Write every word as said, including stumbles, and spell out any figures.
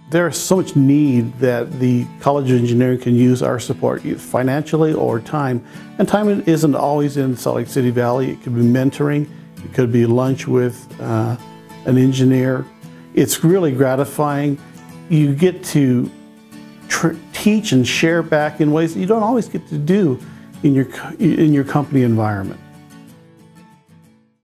There's so much need that the College of Engineering can use our support, either financially or time. And time isn't always in Salt Lake City Valley. It could be mentoring. It could be lunch with uh, an engineer. It's really gratifying. You get to tr teach and share back in ways that you don't always get to do in your, in your company environment.